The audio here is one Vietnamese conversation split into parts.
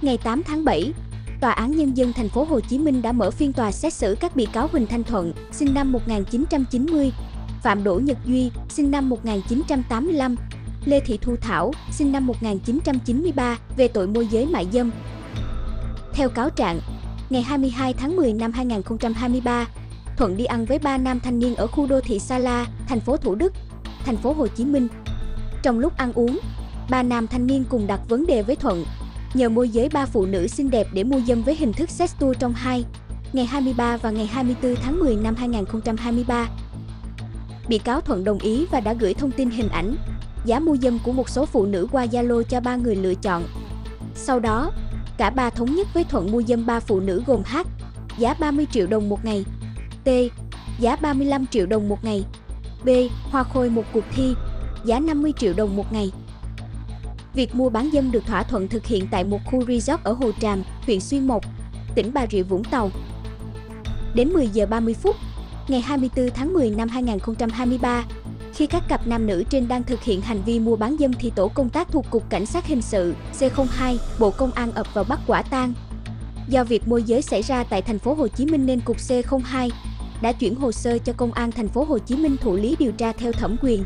Ngày 8 tháng 7, Tòa án Nhân dân thành phố Hồ Chí Minh đã mở phiên tòa xét xử các bị cáo Huỳnh Thanh Thuận, sinh năm 1990, Phạm Đỗ Nhật Duy, sinh năm 1985, Lê Thị Thu Thảo, sinh năm 1993 về tội môi giới mại dâm. Theo cáo trạng, ngày 22 tháng 10 năm 2023, Thuận đi ăn với 3 nam thanh niên ở khu đô thị Sa La, thành phố Thủ Đức, thành phố Hồ Chí Minh. Trong lúc ăn uống, 3 nam thanh niên cùng đặt vấn đề với Thuận, nhờ môi giới 3 phụ nữ xinh đẹp để mua dâm với hình thức sex tour trong ngày 23 và ngày 24 tháng 10 năm 2023. Bị cáo Thuận đồng ý và đã gửi thông tin hình ảnh, giá mua dâm của một số phụ nữ qua Zalo cho 3 người lựa chọn. Sau đó, cả ba thống nhất với Thuận mua dâm 3 phụ nữ gồm H, giá 30 triệu đồng một ngày, T, giá 35 triệu đồng một ngày, B, Hoa Khôi một cuộc thi, giá 50 triệu đồng một ngày. Việc mua bán dâm được thỏa thuận thực hiện tại một khu resort ở Hồ Tràm, huyện Xuyên Mộc, tỉnh Bà Rịa Vũng Tàu. Đến 10 giờ 30 phút, ngày 24 tháng 10 năm 2023, khi các cặp nam nữ trên đang thực hiện hành vi mua bán dâm thì tổ công tác thuộc Cục Cảnh sát Hình sự C02, Bộ Công an ập vào bắt quả tang. Do việc môi giới xảy ra tại thành phố Hồ Chí Minh nên Cục C02 đã chuyển hồ sơ cho Công an thành phố Hồ Chí Minh thụ lý điều tra theo thẩm quyền.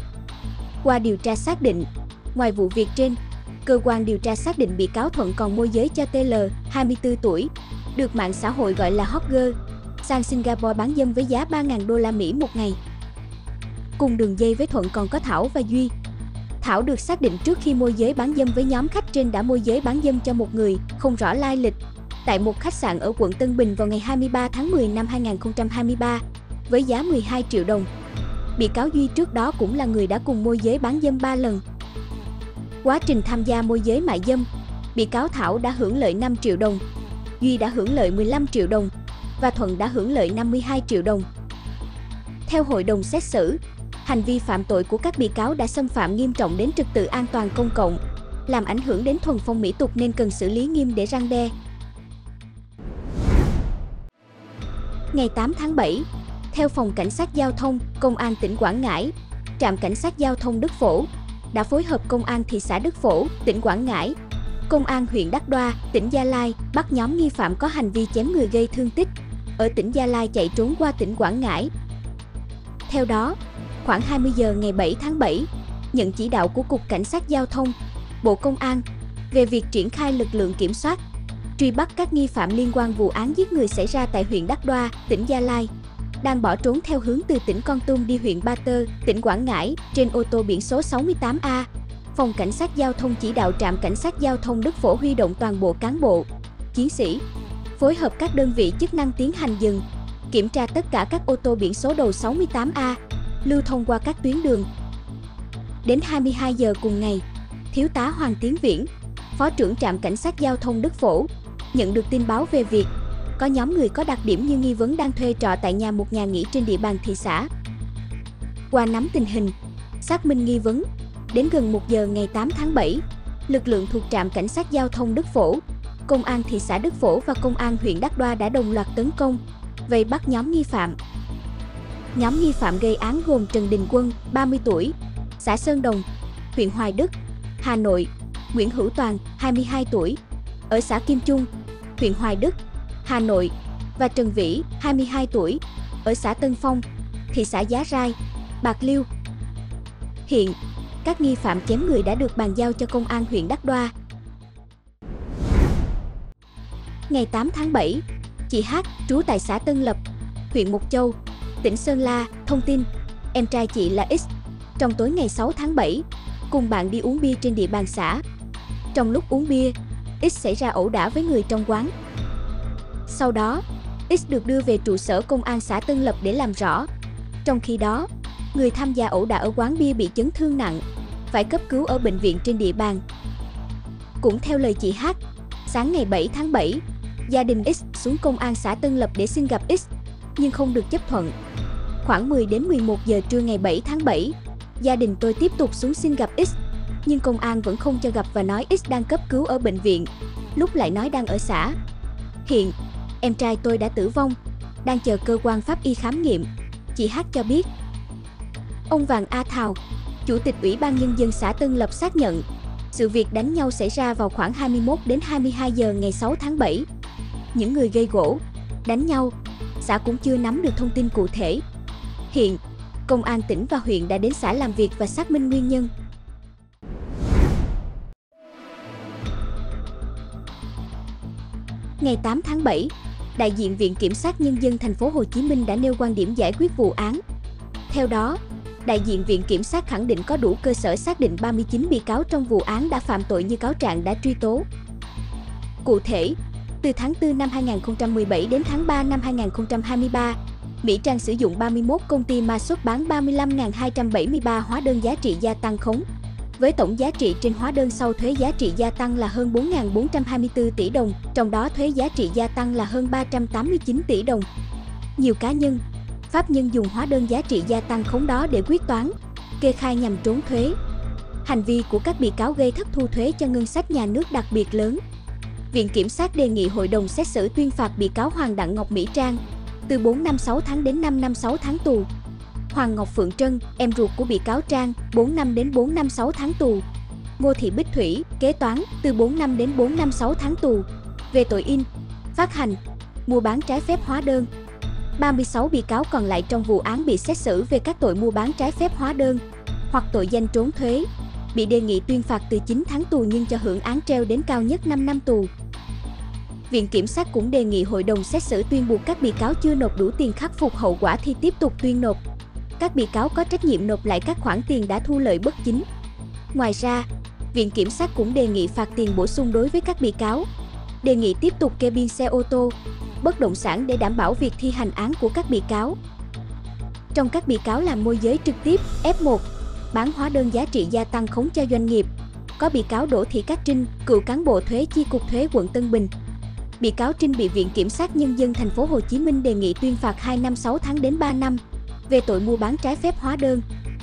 Qua điều tra xác định, ngoài vụ việc trên, cơ quan điều tra xác định bị cáo Thuận còn môi giới cho TL, 24 tuổi, được mạng xã hội gọi là hot girl, sang Singapore bán dâm với giá 3.000 đô la Mỹ một ngày. Cùng đường dây với Thuận còn có Thảo và Duy. Thảo được xác định trước khi môi giới bán dâm với nhóm khách trên đã môi giới bán dâm cho một người không rõ lai lịch tại một khách sạn ở quận Tân Bình vào ngày 23 tháng 10 năm 2023 với giá 12 triệu đồng. Bị cáo Duy trước đó cũng là người đã cùng môi giới bán dâm 3 lần. Quá trình tham gia môi giới mại dâm, bị cáo Thảo đã hưởng lợi 5 triệu đồng, Duy đã hưởng lợi 15 triệu đồng và Thuận đã hưởng lợi 52 triệu đồng. Theo hội đồng xét xử, hành vi phạm tội của các bị cáo đã xâm phạm nghiêm trọng đến trật tự an toàn công cộng, làm ảnh hưởng đến thuần phong mỹ tục nên cần xử lý nghiêm để răn đe. Ngày 8 tháng 7, theo Phòng Cảnh sát Giao thông, Công an tỉnh Quảng Ngãi, Trạm Cảnh sát Giao thông Đức Phổ đã phối hợp Công an thị xã Đức Phổ, tỉnh Quảng Ngãi, Công an huyện Đắk Đoa, tỉnh Gia Lai bắt nhóm nghi phạm có hành vi chém người gây thương tích ở tỉnh Gia Lai chạy trốn qua tỉnh Quảng Ngãi. Theo đó, khoảng 20 giờ ngày 7 tháng 7, nhận chỉ đạo của Cục Cảnh sát Giao thông, Bộ Công an về việc triển khai lực lượng kiểm soát, truy bắt các nghi phạm liên quan vụ án giết người xảy ra tại huyện Đắk Đoa, tỉnh Gia Lai, đang bỏ trốn theo hướng từ tỉnh Kon Tum đi huyện Ba Tơ, tỉnh Quảng Ngãi trên ô tô biển số 68A. Phòng Cảnh sát Giao thông chỉ đạo Trạm Cảnh sát Giao thông Đức Phổ huy động toàn bộ cán bộ, chiến sĩ, phối hợp các đơn vị chức năng tiến hành dừng, kiểm tra tất cả các ô tô biển số đầu 68A, lưu thông qua các tuyến đường. Đến 22 giờ cùng ngày, Thiếu tá Hoàng Tiến Viễn, Phó trưởng Trạm Cảnh sát Giao thông Đức Phổ, nhận được tin báo về việc có nhóm người có đặc điểm như nghi vấn đang thuê trọ tại một nhà nghỉ trên địa bàn thị xã. Qua nắm tình hình, xác minh nghi vấn, đến gần 1 giờ ngày 8 tháng 7, lực lượng thuộc Trạm Cảnh sát Giao thông Đức Phổ, Công an thị xã Đức Phổ và Công an huyện Đắk Đoa đã đồng loạt tấn công, vây bắt nhóm nghi phạm. Nhóm nghi phạm gây án gồm Trần Đình Quân, 30 tuổi, xã Sơn Đồng, huyện Hoài Đức, Hà Nội, Nguyễn Hữu Toàn, 22 tuổi, ở xã Kim Trung, huyện Hoài Đức, Hà Nội và Trần Vĩ, 22 tuổi, ở xã Tân Phong, thị xã Giá Rai, Bạc Liêu. Hiện, các nghi phạm chém người đã được bàn giao cho Công an huyện Đắk Đoa. Ngày 8 tháng 7, chị H, trú tại xã Tân Lập, huyện Mộc Châu, tỉnh Sơn La, thông tin, em trai chị là X, trong tối ngày 6 tháng 7, cùng bạn đi uống bia trên địa bàn xã. Trong lúc uống bia, X xảy ra ẩu đả với người trong quán. Sau đó, X được đưa về trụ sở công an xã Tân Lập để làm rõ. Trong khi đó, người tham gia ẩu đả ở quán bia bị chấn thương nặng, phải cấp cứu ở bệnh viện trên địa bàn. Cũng theo lời chị H, sáng ngày 7 tháng 7, gia đình X xuống công an xã Tân Lập để xin gặp X, nhưng không được chấp thuận. Khoảng 10 đến 11 giờ trưa ngày 7 tháng 7, gia đình tôi tiếp tục xuống xin gặp X, nhưng công an vẫn không cho gặp và nói X đang cấp cứu ở bệnh viện, lúc lại nói đang ở xã. Hiện, em trai tôi đã tử vong, đang chờ cơ quan pháp y khám nghiệm, chị H cho biết. Ông Vàng A Thào, Chủ tịch Ủy ban Nhân dân xã Tân Lập xác nhận, Sự việc đánh nhau xảy ra vào khoảng 21 đến 22 giờ ngày 6 tháng 7. Những người gây gổ, đánh nhau, xã cũng chưa nắm được thông tin cụ thể. Hiện, công an tỉnh và huyện đã đến xã làm việc và xác minh nguyên nhân. Ngày 8 tháng 7, đại diện Viện Kiểm sát Nhân dân thành phố Hồ Chí Minh đã nêu quan điểm giải quyết vụ án. Theo đó, đại diện Viện Kiểm sát khẳng định có đủ cơ sở xác định 39 bị cáo trong vụ án đã phạm tội như cáo trạng đã truy tố. Cụ thể, từ tháng 4 năm 2017 đến tháng 3 năm 2023, Mỹ Trang sử dụng 31 công ty ma xuất bán 35.273 hóa đơn giá trị gia tăng khống, với tổng giá trị trên hóa đơn sau thuế giá trị gia tăng là hơn 4.424 tỷ đồng, trong đó thuế giá trị gia tăng là hơn 389 tỷ đồng. Nhiều cá nhân, pháp nhân dùng hóa đơn giá trị gia tăng khống đó để quyết toán, kê khai nhằm trốn thuế. Hành vi của các bị cáo gây thất thu thuế cho ngân sách nhà nước đặc biệt lớn. Viện Kiểm sát đề nghị hội đồng xét xử tuyên phạt bị cáo Hoàng Đặng Ngọc Mỹ Trang từ 4 năm 6 tháng đến 5 năm 6 tháng tù. Hoàng Ngọc Phượng Trân, em ruột của bị cáo Trang, 4 năm đến 4 năm 6 tháng tù. Ngô Thị Bích Thủy, kế toán, từ 4 năm đến 4 năm 6 tháng tù, về tội in, phát hành, mua bán trái phép hóa đơn. 36 bị cáo còn lại trong vụ án bị xét xử về các tội mua bán trái phép hóa đơn hoặc tội danh trốn thuế, bị đề nghị tuyên phạt từ 9 tháng tù nhưng cho hưởng án treo đến cao nhất 5 năm tù. Viện Kiểm sát cũng đề nghị hội đồng xét xử tuyên buộc các bị cáo chưa nộp đủ tiền khắc phục hậu quả thì tiếp tục tuyên nộp. Các bị cáo có trách nhiệm nộp lại các khoản tiền đã thu lợi bất chính. Ngoài ra, Viện Kiểm sát cũng đề nghị phạt tiền bổ sung đối với các bị cáo, đề nghị tiếp tục kê biên xe ô tô, bất động sản để đảm bảo việc thi hành án của các bị cáo. Trong các bị cáo làm môi giới trực tiếp, F1, bán hóa đơn giá trị gia tăng khống cho doanh nghiệp, có bị cáo Đỗ Thị Cát Trinh, cựu cán bộ thuế chi cục thuế quận Tân Bình. Bị cáo Trinh bị Viện Kiểm sát Nhân dân thành phố Hồ Chí Minh đề nghị tuyên phạt 2 năm 6 tháng đến 3 năm về tội mua bán trái phép hóa đơn.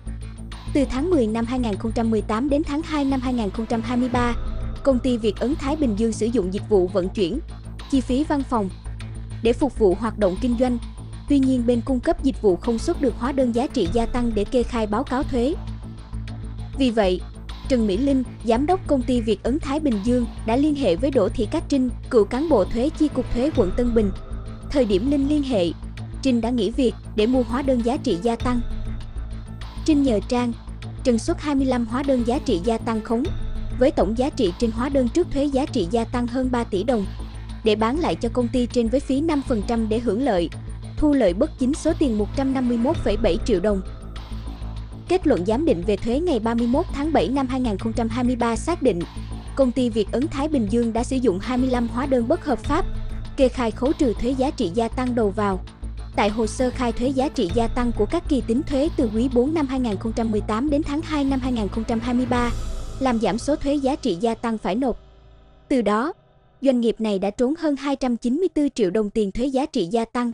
Từ tháng 10 năm 2018 đến tháng 2 năm 2023, công ty Việt Ấn Thái Bình Dương sử dụng dịch vụ vận chuyển, chi phí văn phòng để phục vụ hoạt động kinh doanh. Tuy nhiên, bên cung cấp dịch vụ không xuất được hóa đơn giá trị gia tăng để kê khai báo cáo thuế. Vì vậy, Trần Mỹ Linh, giám đốc công ty Việt Ấn Thái Bình Dương, đã liên hệ với Đỗ Thị Cát Trinh, cựu cán bộ thuế chi cục thuế quận Tân Bình. Thời điểm Linh liên hệ, Trinh đã nghỉ việc để mua hóa đơn giá trị gia tăng. Trinh nhờ Trang, Trần xuất 25 hóa đơn giá trị gia tăng khống, với tổng giá trị trên hóa đơn trước thuế giá trị gia tăng hơn 3 tỷ đồng, để bán lại cho công ty trên với phí 5% để hưởng lợi, thu lợi bất chính số tiền 151,7 triệu đồng. Kết luận giám định về thuế ngày 31 tháng 7 năm 2023 xác định, công ty Việt Ấn Thái Bình Dương đã sử dụng 25 hóa đơn bất hợp pháp, kê khai khấu trừ thuế giá trị gia tăng đầu vào. Tại hồ sơ khai thuế giá trị gia tăng của các kỳ tính thuế từ quý 4 năm 2018 đến tháng 2 năm 2023, làm giảm số thuế giá trị gia tăng phải nộp. Từ đó, doanh nghiệp này đã trốn hơn 294 triệu đồng tiền thuế giá trị gia tăng.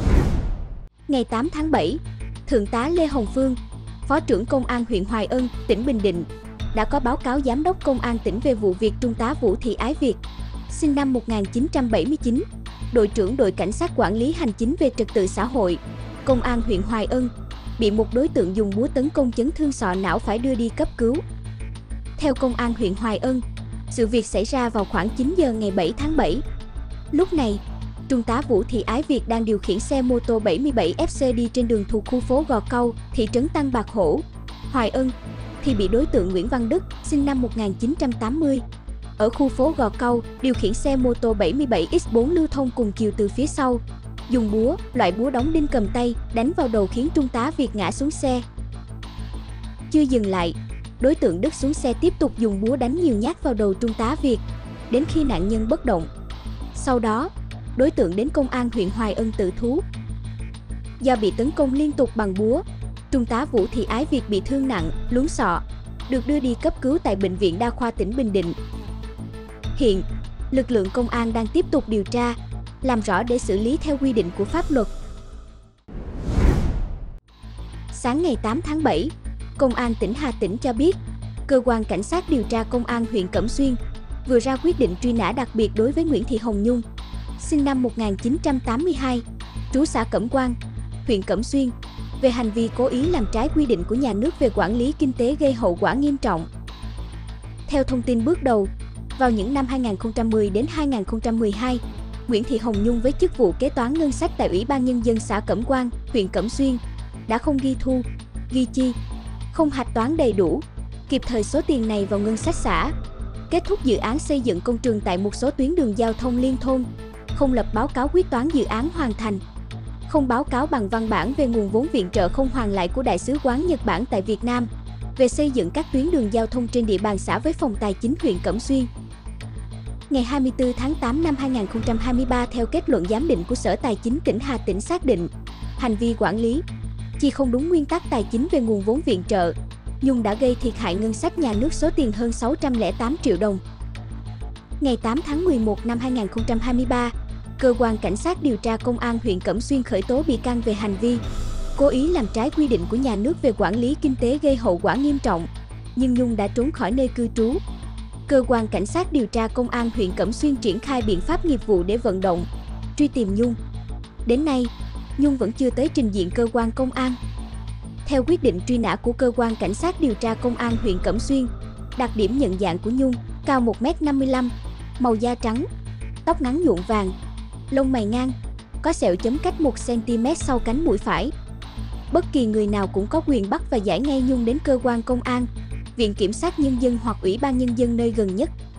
Ngày 8 tháng 7, Thượng tá Lê Hồng Phương, Phó trưởng Công an huyện Hoài Ân, tỉnh Bình Định, đã có báo cáo Giám đốc Công an tỉnh về vụ việc Trung tá Vũ Thị Ái Việt, sinh năm 1979, đội trưởng đội cảnh sát quản lý hành chính về trật tự xã hội, Công an huyện Hoài Ân, bị một đối tượng dùng búa tấn công chấn thương sọ não phải đưa đi cấp cứu. Theo Công an huyện Hoài Ân, sự việc xảy ra vào khoảng 9 giờ ngày 7 tháng 7. Lúc này, Trung tá Vũ Thị Ái Việt đang điều khiển xe mô tô 77 FC đi trên đường thuộc khu phố Gò Cau, thị trấn Tăng Bạc Hổ, Hoài Ân, thì bị đối tượng Nguyễn Văn Đức, sinh năm 1980, ở khu phố Gò Cau, điều khiển xe mô tô 77X4 lưu thông cùng chiều từ phía sau, dùng búa, loại búa đóng đinh cầm tay, đánh vào đầu khiến Trung tá Việt ngã xuống xe. Chưa dừng lại, đối tượng Đức xuống xe tiếp tục dùng búa đánh nhiều nhát vào đầu Trung tá Việt, đến khi nạn nhân bất động. Sau đó, đối tượng đến Công an huyện Hoài Ân tự thú. Do bị tấn công liên tục bằng búa, Trung tá Vũ Thị Ái Việt bị thương nặng, lún sọ, được đưa đi cấp cứu tại Bệnh viện Đa khoa tỉnh Bình Định. Hiện, lực lượng công an đang tiếp tục điều tra, làm rõ để xử lý theo quy định của pháp luật. Sáng ngày 8 tháng 7, Công an tỉnh Hà Tĩnh cho biết, Cơ quan Cảnh sát điều tra Công an huyện Cẩm Xuyên vừa ra quyết định truy nã đặc biệt đối với Nguyễn Thị Hồng Nhung, sinh năm 1982, trú xã Cẩm Quan, huyện Cẩm Xuyên, về hành vi cố ý làm trái quy định của nhà nước về quản lý kinh tế gây hậu quả nghiêm trọng. Theo thông tin bước đầu, vào những năm 2010 đến 2012, Nguyễn Thị Hồng Nhung với chức vụ kế toán ngân sách tại Ủy ban Nhân dân xã Cẩm Quan, huyện Cẩm Xuyên, đã không ghi thu, ghi chi, không hạch toán đầy đủ, kịp thời số tiền này vào ngân sách xã, kết thúc dự án xây dựng công trường tại một số tuyến đường giao thông liên thôn, không lập báo cáo quyết toán dự án hoàn thành, không báo cáo bằng văn bản về nguồn vốn viện trợ không hoàn lại của Đại sứ quán Nhật Bản tại Việt Nam về xây dựng các tuyến đường giao thông trên địa bàn xã với Phòng Tài chính huyện Cẩm Xuyên. Ngày 24 tháng 8 năm 2023, theo kết luận giám định của Sở Tài chính tỉnh Hà Tĩnh xác định, hành vi quản lý, chi không đúng nguyên tắc tài chính về nguồn vốn viện trợ, Nhung đã gây thiệt hại ngân sách nhà nước số tiền hơn 608 triệu đồng. Ngày 8 tháng 11 năm 2023, Cơ quan Cảnh sát điều tra Công an huyện Cẩm Xuyên khởi tố bị can về hành vi cố ý làm trái quy định của nhà nước về quản lý kinh tế gây hậu quả nghiêm trọng, nhưng Nhung đã trốn khỏi nơi cư trú. Cơ quan Cảnh sát điều tra Công an huyện Cẩm Xuyên triển khai biện pháp nghiệp vụ để vận động, truy tìm Nhung. Đến nay, Nhung vẫn chưa tới trình diện cơ quan công an. Theo quyết định truy nã của Cơ quan Cảnh sát điều tra Công an huyện Cẩm Xuyên, đặc điểm nhận dạng của Nhung, cao 1m55, màu da trắng, tóc ngắn nhuộm vàng, lông mày ngang, có sẹo chấm cách 1cm sau cánh mũi phải. Bất kỳ người nào cũng có quyền bắt và giải ngay Nhung đến cơ quan công an, Viện Kiểm sát Nhân dân hoặc Ủy ban Nhân dân nơi gần nhất.